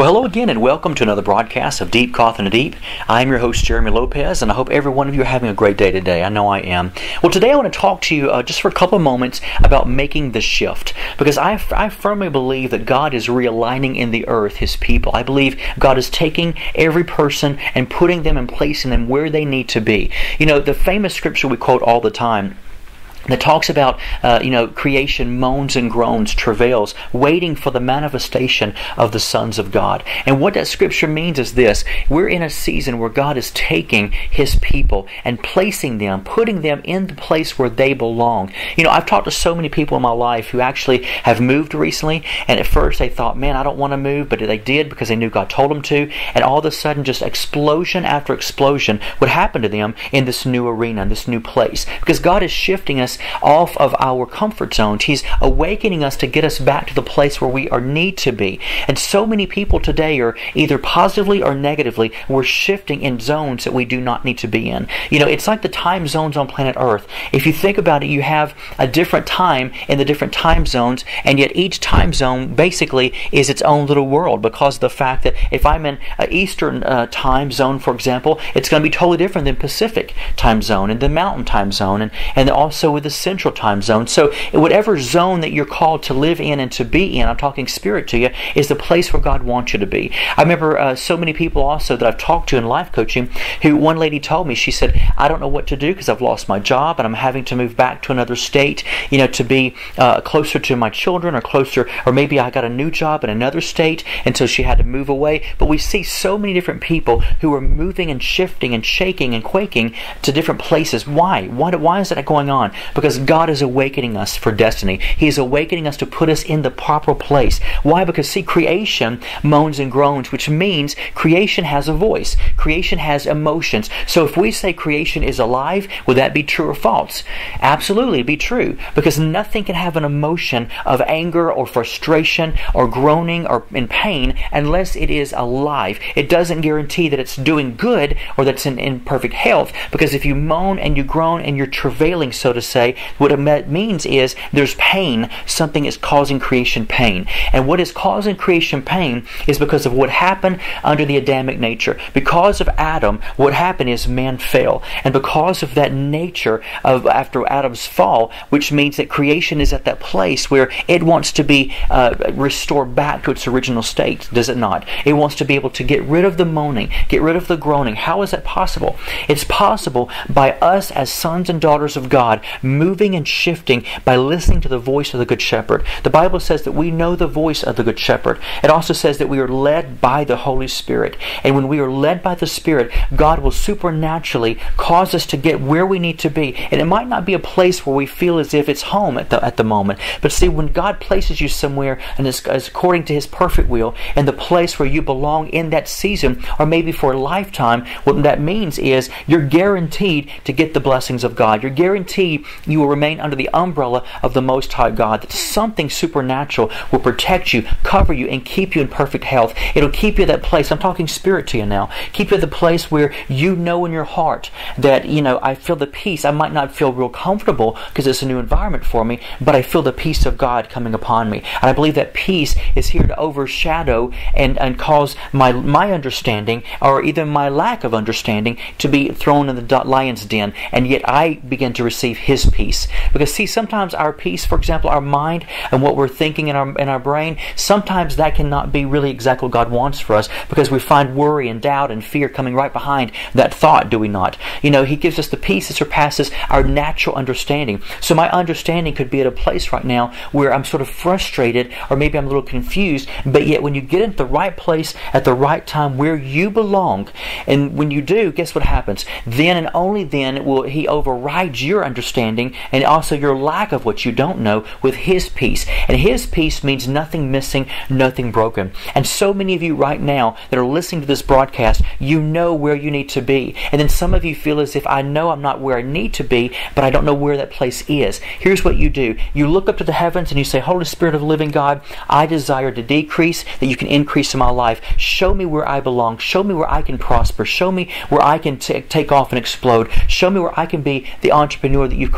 Well, hello again, and welcome to another broadcast of Deep Caught in the Deep. I'm your host, Jeremy Lopez, and I hope every one of you are having a great day today. I know I am. Well, today I want to talk to you just for a couple of moments about making the shift, because I firmly believe that God is realigning in the earth His people. I believe God is taking every person and putting them and placing them where they need to be. You know, the famous scripture we quote all the time that talks about, creation moans and groans, travails, waiting for the manifestation of the sons of God. And what that scripture means is this: we're in a season where God is taking His people and placing them, putting them in the place where they belong. You know, I've talked to so many people in my life who actually have moved recently, and at first they thought, man, I don't want to move, but they did because they knew God told them to, and all of a sudden just explosion after explosion would happen to them in this new arena, in this new place. Because God is shifting us off of our comfort zones. He's awakening us to get us back to the place where we need to be. And so many people today are either positively or negatively, we're shifting in zones that we do not need to be in. You know, it's like the time zones on planet Earth. If you think about it, you have a different time in the different time zones, and yet each time zone basically is its own little world, because of the fact that if I'm in an Eastern time zone, for example, it's going to be totally different than Pacific time zone and the Mountain time zone, and also with the Central time zone. So whatever zone that you're called to live in and to be in, I'm talking spirit to you, is the place where God wants you to be. I remember so many people also that I've talked to in life coaching, who one lady told me, she said, I don't know what to do because I've lost my job and I'm having to move back to another state, to be closer to my children, or closer, or maybe I got a new job in another state, and so she had to move away. But we see so many different people who are moving and shifting and shaking and quaking to different places. Why? Why is that going on? Because God is awakening us for destiny. He is awakening us to put us in the proper place. Why? Because, see, creation moans and groans, which means creation has a voice. Creation has emotions. So if we say creation is alive, would that be true or false? Absolutely, it'd be true. Because nothing can have an emotion of anger or frustration or groaning or in pain unless it is alive. It doesn't guarantee that it's doing good or that it's in perfect health. Because if you moan and you groan and you're travailing, so to say, what it means is there's pain. Something is causing creation pain. And what is causing creation pain is because of what happened under the Adamic nature. Because of Adam, what happened is man fell. And because of that nature of after Adam's fall, which means that creation is at that place where it wants to be restored back to its original state, does it not? It wants to be able to get rid of the moaning, get rid of the groaning. How is that possible? It's possible by us as sons and daughters of God moving and shifting by listening to the voice of the Good Shepherd. The Bible says that we know the voice of the Good Shepherd. It also says that we are led by the Holy Spirit. And when we are led by the Spirit, God will supernaturally cause us to get where we need to be. And it might not be a place where we feel as if it's home at the moment. But see, when God places you somewhere and is according to His perfect will, and the place where you belong in that season, or maybe for a lifetime, what that means is you're guaranteed to get the blessings of God. You're guaranteed you will remain under the umbrella of the Most High God, that something supernatural will protect you, cover you, and keep you in perfect health. It'll keep you at that place. I'm talking spirit to you now. Keep you at the place where you know in your heart that, I feel the peace. I might not feel real comfortable because it's a new environment for me, but I feel the peace of God coming upon me. And I believe that peace is here to overshadow and cause my understanding, or even my lack of understanding, to be thrown in the lion's den. And yet I begin to receive His peace. Because see, sometimes our peace, for example, our mind and what we're thinking in our brain, sometimes that cannot be really exactly what God wants for us, because we find worry and doubt and fear coming right behind that thought, do we not? He gives us the peace that surpasses our natural understanding. So my understanding could be at a place right now where I'm sort of frustrated, or maybe I'm a little confused, but yet when you get into the right place at the right time where you belong, and when you do, guess what happens? Then and only then will He override your understanding and also your lack of what you don't know with His peace. And His peace means nothing missing, nothing broken. And so many of you right now that are listening to this broadcast, you know where you need to be. And then some of you feel as if, I know I'm not where I need to be, but I don't know where that place is. Here's what you do. You look up to the heavens and you say, Holy Spirit of the living God, I desire to decrease, that you can increase in my life. Show me where I belong. Show me where I can prosper. Show me where I can take off and explode. Show me where I can be the entrepreneur that you've called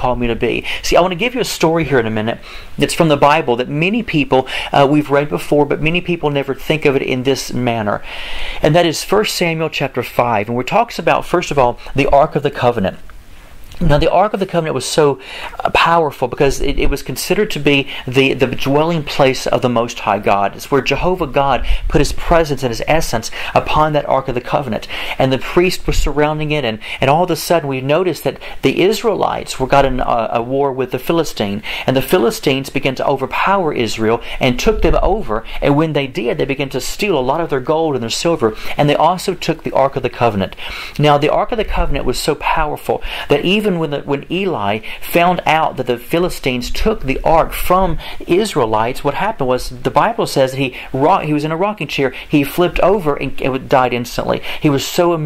called me to be. See, I want to give you a story here in a minute that's from the Bible that many people, we've read before, but many people never think of it in this manner. And that is 1 Samuel chapter 5. And it talks about, first of all, the Ark of the Covenant. Now, the Ark of the Covenant was so powerful because it was considered to be the dwelling place of the Most High God. It's where Jehovah God put His presence and His essence upon that Ark of the Covenant. And the priest was surrounding it, and all of a sudden we noticed that the Israelites got in a war with the Philistine, and the Philistines began to overpower Israel and took them over, and when they did, they began to steal a lot of their gold and their silver, and they also took the Ark of the Covenant. Now, the Ark of the Covenant was so powerful that even when Eli found out that the Philistines took the ark from Israelites, what happened was, the Bible says that he was in a rocking chair. He flipped over and died instantly. He was so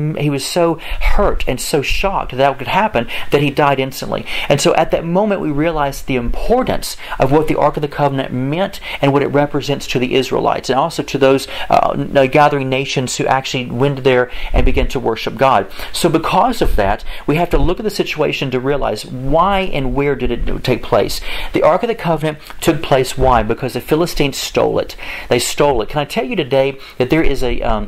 hurt and so shocked that could happen that he died instantly. And so at that moment we realized the importance of what the Ark of the Covenant meant and what it represents to the Israelites, and also to those gathering nations who actually went there and began to worship God. So because of that, we have to look at the situation to realize why and where did it take place. The Ark of the Covenant took place. Why? Because the Philistines stole it. They stole it. Can I tell you today that there is a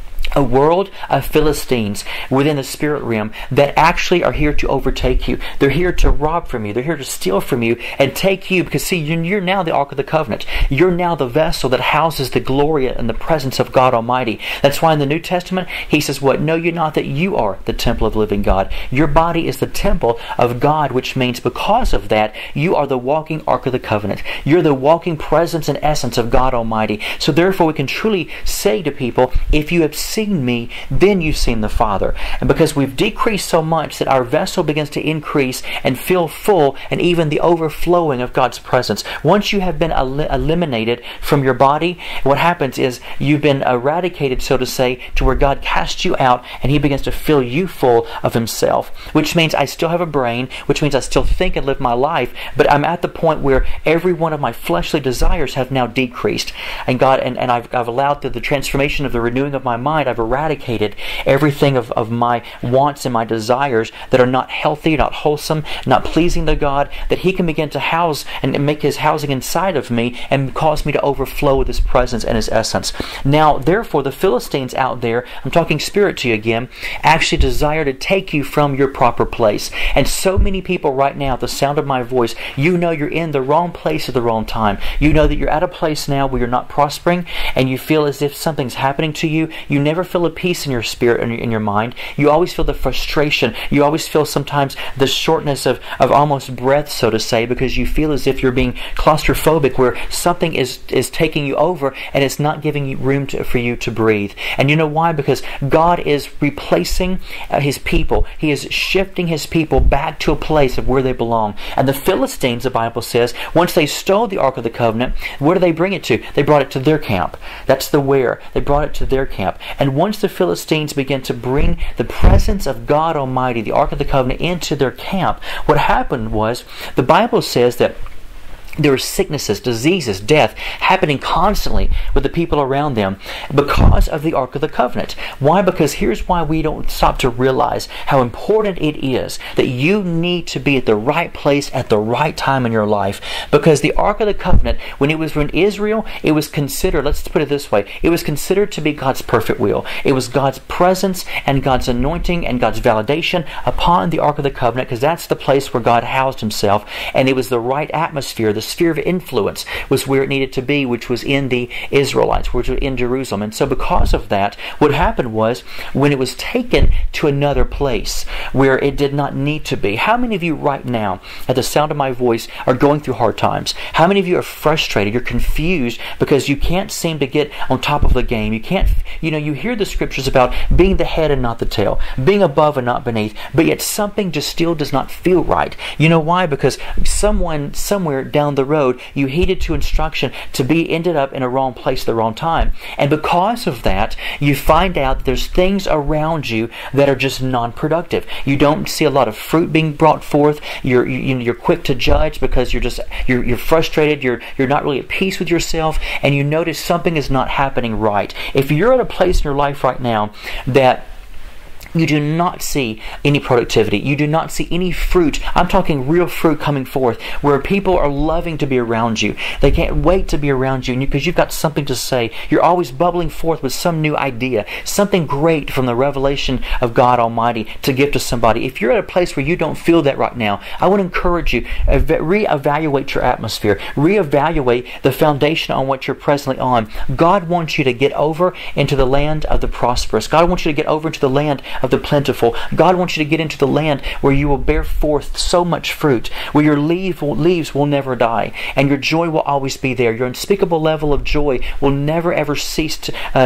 world of Philistines within the spirit realm that actually are here to overtake you. They're here to rob from you. They're here to steal from you and take you, because see, you're now the Ark of the Covenant. You're now the vessel that houses the glory and the presence of God Almighty. That's why in the New Testament He says, what? Know you not that you are the temple of the living God? Your body is the temple of God, which means because of that, you are the walking Ark of the Covenant. You're the walking presence and essence of God Almighty. So therefore we can truly say to people, if you have seen me, then you've seen the Father. And because we've decreased so much that our vessel begins to increase and feel full, and even the overflowing of God's presence. Once you have been eliminated from your body, what happens is you've been eradicated, so to say, to where God casts you out and He begins to fill you full of Himself. Which means I still have a brain, which means I still think and live my life, but I'm at the point where every one of my fleshly desires have now decreased. And God, and I've allowed through the transformation of the renewing of my mind, I've eradicated everything of my wants and my desires that are not healthy, not wholesome, not pleasing to God, that He can begin to house and make His housing inside of me and cause me to overflow with His presence and His essence. Now, therefore, the Philistines out there, I'm talking spirit to you again, actually desire to take you from your proper place. And so many people right now, at the sound of my voice, you know you're in the wrong place at the wrong time. You know that you're at a place now where you're not prospering and you feel as if something's happening to you. You never feel a peace in your spirit and in your mind. You always feel the frustration. You always feel sometimes the shortness of almost breath, so to say, because you feel as if you're being claustrophobic, where something is taking you over and it's not giving you room for you to breathe. And you know why? Because God is replacing His people. He is shifting His people back to a place of where they belong. And the Philistines, the Bible says, once they stole the Ark of the Covenant, where do they bring it to? They brought it to their camp. That's the where. They brought it to their camp. And once the Philistines began to bring the presence of God Almighty, the Ark of the Covenant, into their camp, what happened was, the Bible says that there were sicknesses, diseases, death happening constantly with the people around them because of the Ark of the Covenant. Why? Because here's why we don't stop to realize how important it is that you need to be at the right place at the right time in your life. Because the Ark of the Covenant, when it was in Israel, it was considered, let's put it this way, it was considered to be God's perfect will. It was God's presence and God's anointing and God's validation upon the Ark of the Covenant, because that's the place where God housed Himself, and it was the right atmosphere, the sphere of influence was where it needed to be, which was in the Israelites, which was in Jerusalem. And so because of that, what happened was, when it was taken to another place where it did not need to be. How many of you right now, at the sound of my voice, are going through hard times? How many of you are frustrated? You're confused because you can't seem to get on top of the game. You can't, you hear the scriptures about being the head and not the tail, being above and not beneath, but yet something just still does not feel right. You know why? Because someone somewhere down the road, you heeded to instruction to be ended up in a wrong place at the wrong time. And because of that, you find out that there's things around you that are just non-productive. You don't see a lot of fruit being brought forth. You're quick to judge because you're frustrated. You're not really at peace with yourself, and you notice something is not happening right. If you're at a place in your life right now that you do not see any productivity. You do not see any fruit. I'm talking real fruit coming forth, where people are loving to be around you. They can't wait to be around you because you've got something to say. You're always bubbling forth with some new idea, something great from the revelation of God Almighty to give to somebody. If you're at a place where you don't feel that right now, I want to encourage you, reevaluate your atmosphere. Reevaluate the foundation on what you're presently on. God wants you to get over into the land of the prosperous. God wants you to get over into the land of the plentiful. God wants you to get into the land where you will bear forth so much fruit, where your leaves will never die, and your joy will always be there. Your unspeakable level of joy will never ever cease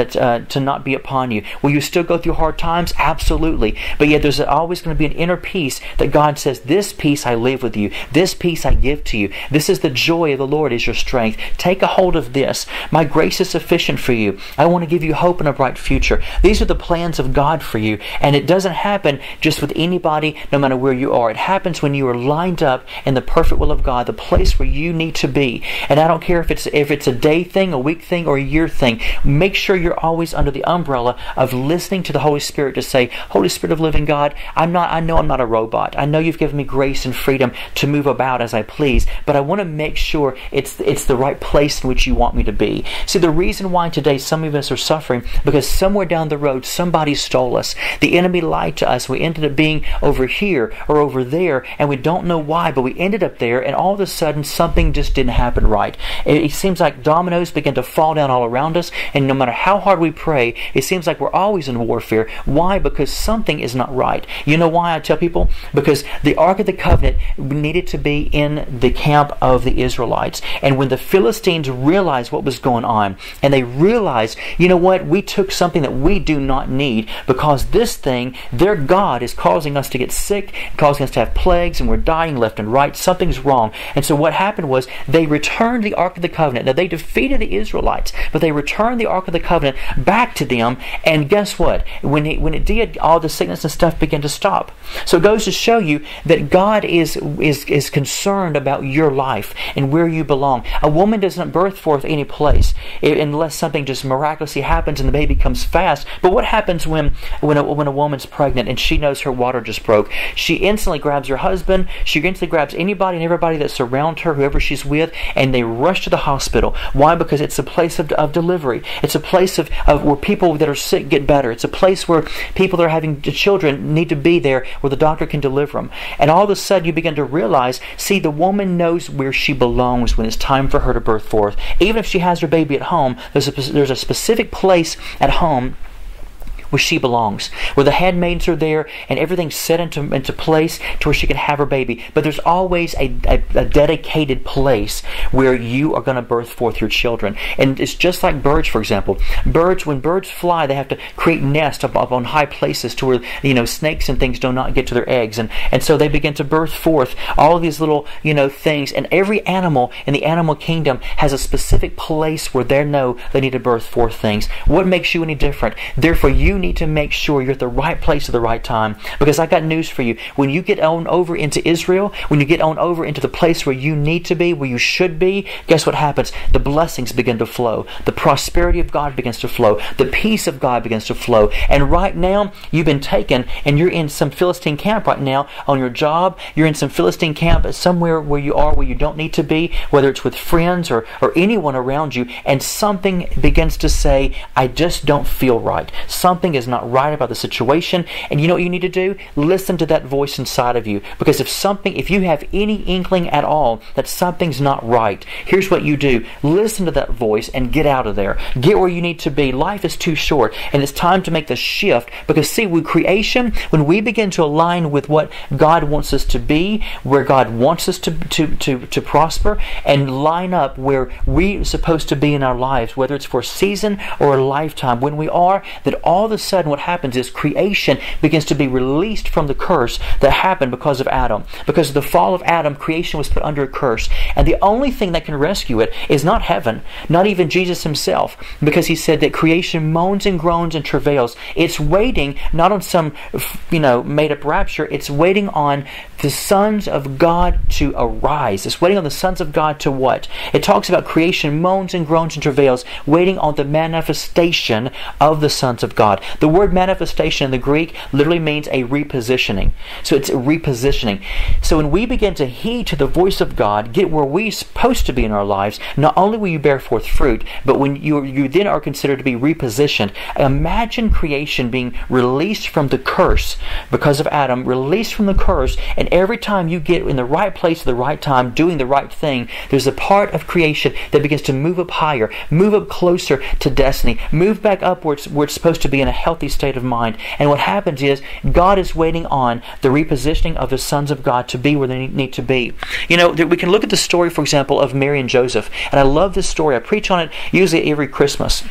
to not be upon you. Will you still go through hard times? Absolutely. But yet there's always going to be an inner peace that God says, this peace I live with you. This peace I give to you. This is the joy of the Lord is your strength. Take a hold of this. My grace is sufficient for you. I want to give you hope and a bright future. These are the plans of God for you. And it doesn't happen just with anybody, no matter where you are. It happens when you are lined up in the perfect will of God, the place where you need to be. And I don't care if it's a day thing, a week thing, or a year thing. Make sure you're always under the umbrella of listening to the Holy Spirit to say, Holy Spirit of living God, I know I'm not a robot. I know you've given me grace and freedom to move about as I please, but I want to make sure it's the right place in which you want me to be. See, the reason why today some of us are suffering, because somewhere down the road somebody stole us. The enemy lied to us. We ended up being over here or over there, and we don't know why, but we ended up there, and all of a sudden something just didn't happen right. It seems like dominoes begin to fall down all around us, and no matter how hard we pray, it seems like we're always in warfare. Why? Because something is not right. You know why I tell people? Because the Ark of the Covenant needed to be in the camp of the Israelites. And when the Philistines realized what was going on, and they realized, you know what, we took something that we do not need, because this thing, their God, is causing us to get sick, causing us to have plagues, and we're dying left and right. Something's wrong. And so what happened was they returned the Ark of the Covenant. Now, they defeated the Israelites, but they returned the Ark of the Covenant back to them, and guess what? When it did, all the sickness and stuff began to stop. So it goes to show you that God is concerned about your life and where you belong. A woman doesn't birth forth any place unless something just miraculously happens and the baby comes fast. But what happens when a woman's pregnant and she knows her water just broke? She instantly grabs her husband. She instantly grabs anybody and everybody that's around her, whoever she's with, and they rush to the hospital. Why? Because it's a place of delivery. It's a place of where people that are sick get better. It's a place where people that are having children need to be there, where the doctor can deliver them. And all of a sudden you begin to realize, see, the woman knows where she belongs when it's time for her to birth forth. Even if she has her baby at home, there's a specific place at home where she belongs, where the handmaids are there and everything's set into place to where she can have her baby. But there's always a dedicated place where you are going to birth forth your children. And it's just like birds, for example. When birds fly, they have to create nests up on high places to where snakes and things do not get to their eggs, and so they begin to birth forth all of these little things. And every animal in the animal kingdom has a specific place where they know they need to birth forth things. What makes you any different? Therefore, you need to make sure you're at the right place at the right time. Because I got news for you. When you get on over into Israel, when you get on over into the place where you need to be, where you should be, guess what happens? The blessings begin to flow. The prosperity of God begins to flow. The peace of God begins to flow. And right now, you've been taken and you're in some Philistine camp right now on your job. You're in some Philistine camp somewhere where you don't need to be, whether it's with friends or anyone around you, and something begins to say, I just don't feel right. Something is not right about the situation. And you know what you need to do? Listen to that voice inside of you. Because if you have any inkling at all that something's not right, here's what you do. Listen to that voice and get out of there. Get where you need to be. Life is too short, and it's time to make the shift. Because see, with creation, when we begin to align with what God wants us to be, where God wants us to prosper, and line up where we're supposed to be in our lives, whether it's for a season or a lifetime, when we are, that all of a sudden what happens is creation begins to be released from the curse that happened because of Adam. Because of the fall of Adam, creation was put under a curse. And the only thing that can rescue it is not heaven, not even Jesus himself, because he said that creation moans and groans and travails. It's waiting not on some made-up rapture. It's waiting on the sons of God to arise. It's waiting on the sons of God to what? It talks about creation moans and groans and travails, waiting on the manifestation of the sons of God. God. The word manifestation in the Greek literally means a repositioning. So it's a repositioning. So when we begin to heed to the voice of God, get where we're supposed to be in our lives, not only will you bear forth fruit, but when you then are considered to be repositioned. Imagine creation being released from the curse because of Adam, released from the curse, and every time you get in the right place at the right time, doing the right thing, there's a part of creation that begins to move up higher, move up closer to destiny, move back upwards where it's supposed to be in a healthy state of mind. And what happens is God is waiting on the repositioning of the sons of God to be where they need to be. You know, we can look at the story, for example, of Mary and Joseph. And I love this story. I preach on it usually every Christmas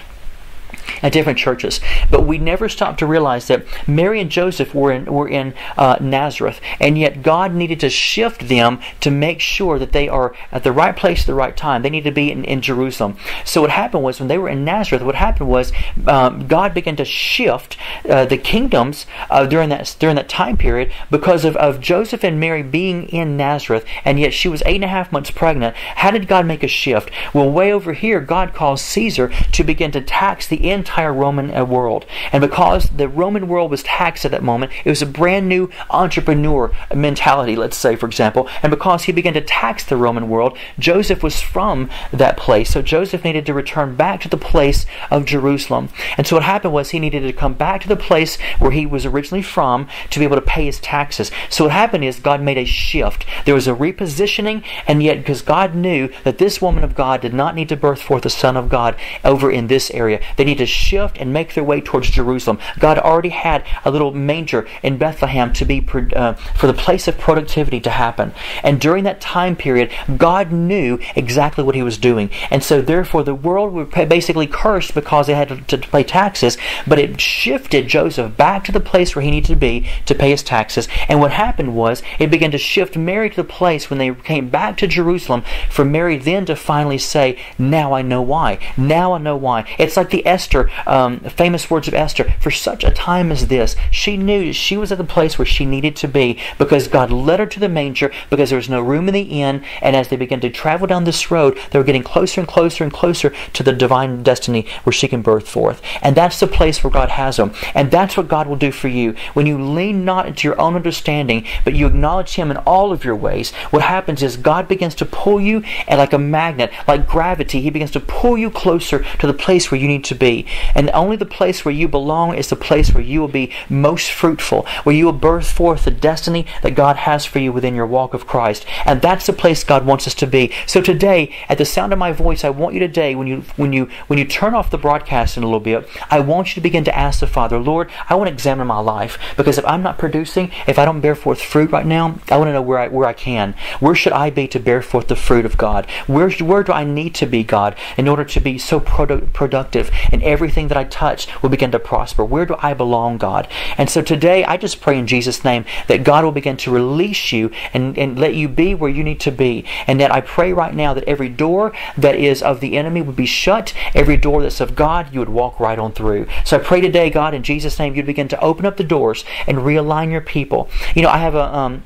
at different churches, but we never stop to realize that Mary and Joseph were in Nazareth, and yet God needed to shift them to make sure that they are at the right place at the right time. They need to be in Jerusalem. So what happened was, when they were in Nazareth, what happened was God began to shift the kingdoms during that time period because of Joseph and Mary being in Nazareth, and yet she was 8.5 months pregnant. How did God make a shift? Well, way over here, God caused Caesar to begin to tax the entire Roman world. And because the Roman world was taxed at that moment, it was a brand new entrepreneur mentality, let's say, for example. And because he began to tax the Roman world, Joseph was from that place. So Joseph needed to return back to the place of Jerusalem. And so what happened was he needed to come back to the place where he was originally from to be able to pay his taxes. So what happened is God made a shift. There was a repositioning, and yet because God knew that this woman of God did not need to birth forth the Son of God over in this area. They need to shift and make their way towards Jerusalem. God already had a little manger in Bethlehem to be for the place of productivity to happen. And during that time period, God knew exactly what He was doing. And so therefore the world was basically cursed because they had to pay taxes, but it shifted Joseph back to the place where he needed to be to pay his taxes. And what happened was it began to shift Mary to the place when they came back to Jerusalem for Mary then to finally say, now I know why. Now I know why. It's like the Esther, famous words of Esther. For such a time as this, she knew she was at the place where she needed to be because God led her to the manger because there was no room in the inn. And as they began to travel down this road, they were getting closer and closer and closer to the divine destiny where she can birth forth. And that's the place where God has them. And that's what God will do for you. When you lean not into your own understanding, but you acknowledge Him in all of your ways, what happens is God begins to pull you, and like a magnet, like gravity, He begins to pull you closer to the place where you need to be. And only the place where you belong is the place where you will be most fruitful, where you will birth forth the destiny that God has for you within your walk of Christ. And that's the place God wants us to be. So today, at the sound of my voice, I want you today, when you turn off the broadcast in a little bit, I want you to begin to ask the Father, Lord, I want to examine my life, because if I'm not producing, if I don't bear forth fruit right now, I want to know where I can. Where should I be to bear forth the fruit of God? Where do I need to be, God, in order to be so productive, and everything that I touch will begin to prosper? Where do I belong, God? And so today, I just pray in Jesus' name that God will begin to release you and let you be where you need to be. And that I pray right now that every door that is of the enemy would be shut. Every door that's of God, you would walk right on through. So I pray today, God, in Jesus' name, you'd begin to open up the doors and realign your people. You know, I have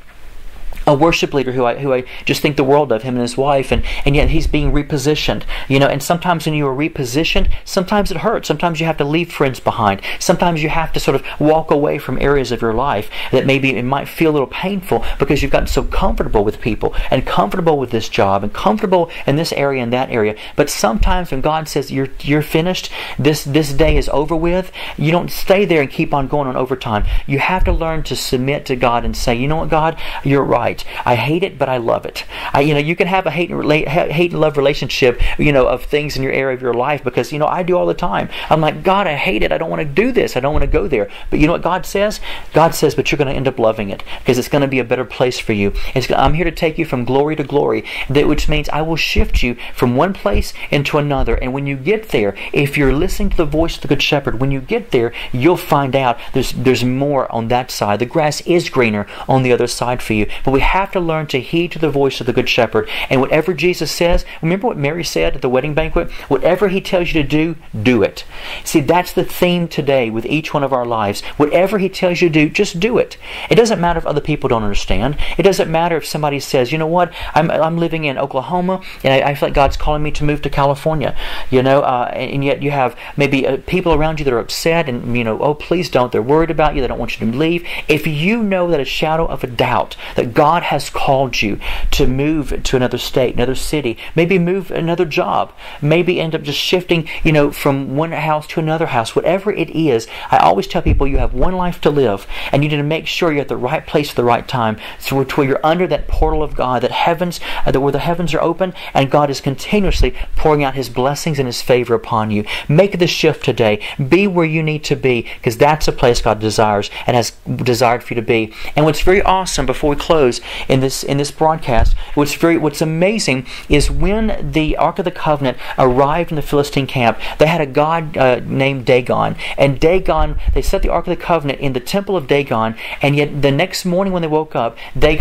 a worship leader who I just think the world of, him and his wife, and yet he's being repositioned. You know, and sometimes when you are repositioned, sometimes it hurts. Sometimes you have to leave friends behind. Sometimes you have to sort of walk away from areas of your life that maybe it might feel a little painful because you've gotten so comfortable with people and comfortable with this job and comfortable in this area and that area. But sometimes when God says you're finished, this day is over with, you don't stay there and keep on going on overtime. You have to learn to submit to God and say, you know what, God, you're right. I hate it, but I love it. You can have a hate and love relationship, of things in your area of your life, because, I do all the time. I'm like, God, I hate it. I don't want to do this. I don't want to go there. But you know what God says? God says, but you're going to end up loving it because it's going to be a better place for you. I'm here to take you from glory to glory, which means I will shift you from one place into another. And when you get there, if you're listening to the voice of the Good Shepherd, when you get there, you'll find out there's more on that side. The grass is greener on the other side for you. But we have to learn to heed to the voice of the Good Shepherd. And whatever Jesus says, remember what Mary said at the wedding banquet? Whatever He tells you to do, do it. See, that's the theme today with each one of our lives. Whatever He tells you to do, just do it. It doesn't matter if other people don't understand. It doesn't matter if somebody says, you know what, I'm living in Oklahoma and I feel like God's calling me to move to California. And yet you have maybe people around you that are upset and, oh, please don't. They're worried about you. They don't want you to leave. If you know that a shadow of a doubt that God has called you to move to another state, another city, maybe move another job, maybe end up just shifting, from one house to another house, whatever it is, I always tell people you have one life to live and you need to make sure you're at the right place at the right time, so where you're under that portal of God, that where the heavens are open and God is continuously pouring out His blessings and His favor upon you. Make the shift today. Be where you need to be, because that's the place God desires and has desired for you to be. And what's very awesome, before we close in this broadcast, what's amazing is when the Ark of the Covenant arrived in the Philistine camp, they had a god named Dagon. And Dagon, they set the Ark of the Covenant in the temple of Dagon, and yet the next morning when they woke up,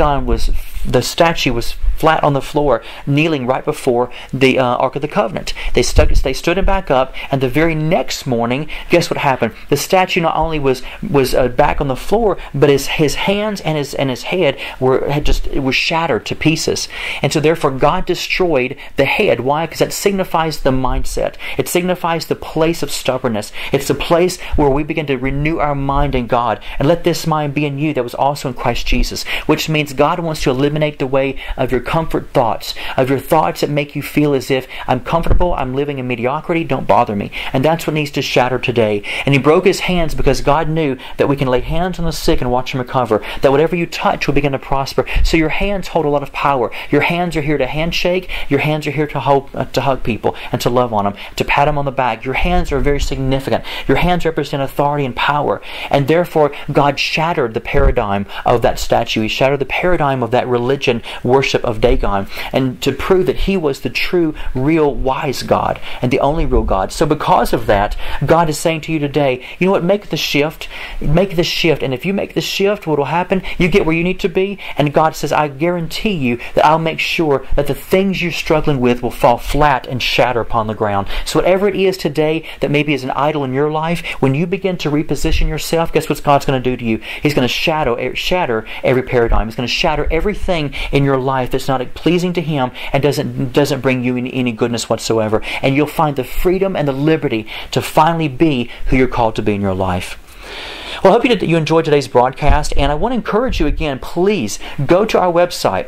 the statue was flat on the floor, kneeling right before the Ark of the Covenant. They stood him back up, and the very next morning, guess what happened? The statue not only was back on the floor, but his hands and his head was shattered to pieces. And so therefore God destroyed the head. Why? Because that signifies the mindset. It signifies the place of stubbornness. It's the place where we begin to renew our mind in God. And let this mind be in you that was also in Christ Jesus. Which means God wants to eliminate the way of your comfort thoughts, of your thoughts that make you feel as if I'm comfortable, I'm living in mediocrity, don't bother me. And that's what needs to shatter today. And He broke His hands because God knew that we can lay hands on the sick and watch them recover, that whatever you touch will begin to prosper. So your hands hold a lot of power. Your hands are here to handshake. Your hands are here to hug people and to love on them, to pat them on the back. Your hands are very significant. Your hands represent authority and power. And therefore God shattered the paradigm of that statue. He shattered the paradigm of that religion worship of Dagon, and to prove that He was the true, real, wise God and the only real God. So because of that, God is saying to you today, you know what, make the shift. Make the shift. And if you make the shift, what will happen? You get where you need to be, and God says, I guarantee you that I'll make sure that the things you're struggling with will fall flat and shatter upon the ground. So whatever it is today that maybe is an idol in your life, when you begin to reposition yourself, guess what God's going to do to you? He's going to shatter every paradigm. He's going to shatter everything in your life that's not pleasing to Him and doesn't bring you any goodness whatsoever. And you'll find the freedom and the liberty to finally be who you're called to be in your life. Well, I hope you enjoyed today's broadcast, and I want to encourage you again, please go to our website,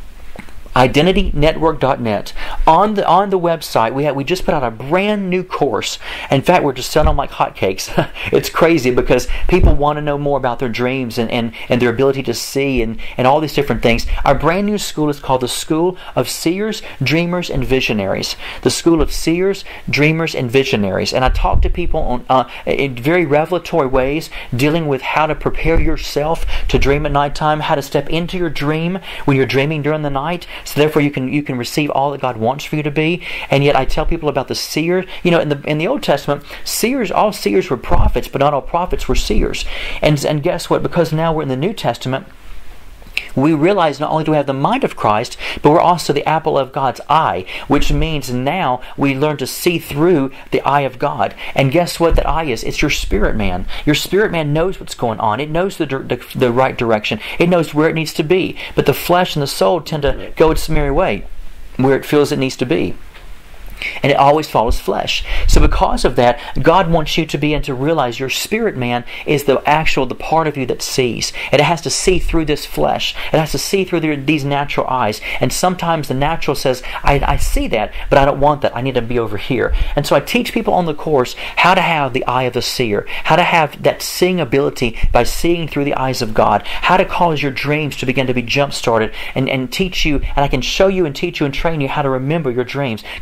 IdentityNetwork.net. On the website, we just put out a brand new course. In fact, we're just selling them like hotcakes. It's crazy because people want to know more about their dreams and their ability to see and all these different things. Our brand new school is called the School of Seers, Dreamers, and Visionaries. The School of Seers, Dreamers, and Visionaries. And I talk to people in very revelatory ways, dealing with how to prepare yourself to dream at nighttime, how to step into your dream when you're dreaming during the night, so therefore you can receive all that God wants for you to be. And yet I tell people about the seer. In the Old Testament, all seers were prophets, but not all prophets were seers. And guess what? Because now we're in the New Testament, we realize not only do we have the mind of Christ, but we're also the apple of God's eye, which means now we learn to see through the eye of God. And guess what that eye is? It's your spirit man. Your spirit man knows what's going on. It knows the right direction. It knows where it needs to be. But the flesh and the soul tend to go its merry way, where it feels it needs to be. And it always follows flesh. So because of that, God wants you to begin to realize your spirit man is the part of you that sees. And it has to see through this flesh. It has to see through these natural eyes. And sometimes the natural says, I see that, but I don't want that. I need to be over here. And so I teach people on the course how to have the eye of the seer, how to have that seeing ability by seeing through the eyes of God, how to cause your dreams to begin to be jump-started, and teach you, and I can show you and teach you and train you how to remember your dreams. Because everybody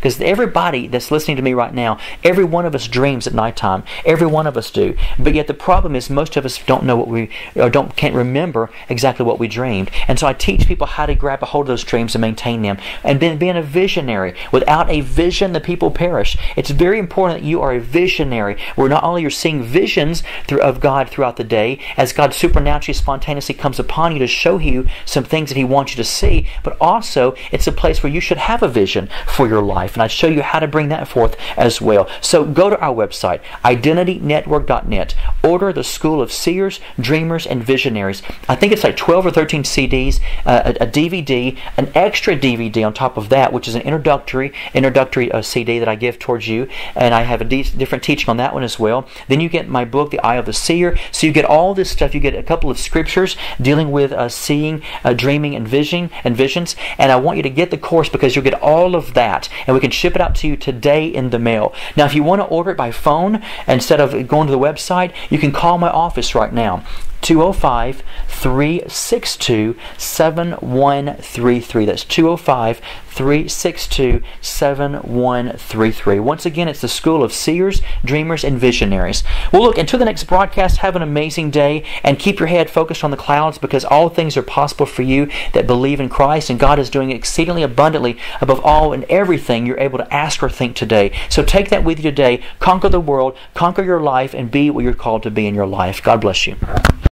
everybody that's listening to me right now, every one of us dreams at nighttime. Every one of us do. But yet the problem is most of us don't know what can't remember exactly what we dreamed. And so I teach people how to grab a hold of those dreams and maintain them. And then being a visionary. Without a vision, the people perish. It's very important that you are a visionary, where not only you're seeing visions of God throughout the day, as God supernaturally, spontaneously comes upon you to show you some things that He wants you to see, but also it's a place where you should have a vision for your life. And I show you how to bring that forth as well. So go to our website, identitynetwork.net. Order the School of Seers, Dreamers, and Visionaries. I think it's like 12 or 13 CDs, a DVD, an extra DVD on top of that, which is an introductory CD that I give towards you, and I have a different teaching on that one as well. Then you get my book, The Eye of the Seer. So you get all this stuff. You get a couple of scriptures dealing with seeing, dreaming, and visions. And I want you to get the course because you'll get all of that, and we can ship it out to you today in the mail. Now, if you want to order it by phone instead of going to the website, you can call my office right now. 205-362-7133. That's 205-362-7133. Once again, it's the School of Seers, Dreamers, and Visionaries. Well, look, until the next broadcast, have an amazing day, and keep your head focused on the clouds, because all things are possible for you that believe in Christ, and God is doing exceedingly abundantly above all and everything you're able to ask or think today. So take that with you today. Conquer the world, conquer your life, and be what you're called to be in your life. God bless you.